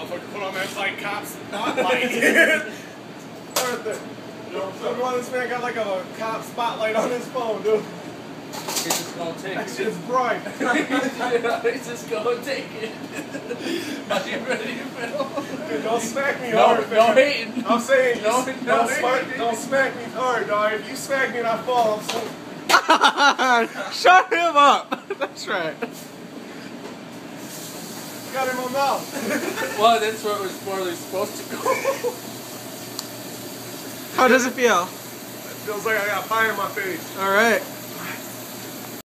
motherfucker put on that like cop spotlight. Someone, this man got like a cop spotlight on his phone, dude. He's just gonna take that it. shit's bright. He's just gonna take it. Are you ready, Phil? Dude, don't smack me hard, no hating. I'm saying, don't smack me hard, dog. If you smack me and I fall, I'm so... Shut him up! That's right. Got it in my mouth. Well, that's where we're supposed to go. How does it feel? It feels like I got pie in my face. Alright.